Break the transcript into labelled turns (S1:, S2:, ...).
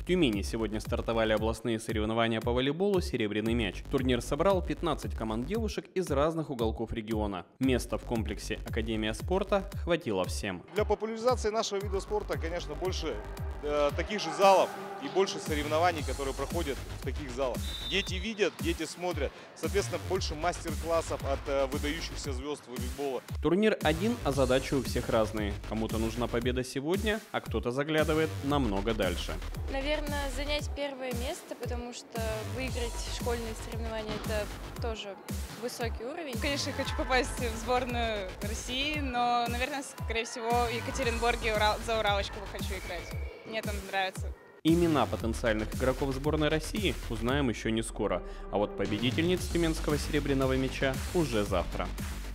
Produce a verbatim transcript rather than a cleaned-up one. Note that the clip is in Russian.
S1: Тюмени сегодня стартовали областные соревнования по волейболу «Серебряный мяч». Турнир собрал пятнадцать команд девушек из разных уголков региона. Места в комплексе «Академия спорта» хватило всем.
S2: Для популяризации нашего вида спорта, конечно, больше э, таких же залов и больше соревнований, которые проходят в таких залах. Дети видят, дети смотрят. Соответственно, больше мастер-классов от э, выдающихся звезд волейбола.
S1: Турнир один, а задачи у всех разные. Кому-то нужна победа сегодня, а кто-то заглядывает намного дальше.
S3: Наверное, занять первое место, потому что выиграть школьные соревнования – это тоже высокий уровень.
S4: Конечно, хочу попасть в сборную России, но, наверное, скорее всего, в Екатеринбурге Урал, за Уралочку хочу играть. Мне там нравится.
S1: Имена потенциальных игроков сборной России узнаем еще не скоро, а вот победительниц тюменского серебряного мяча уже завтра.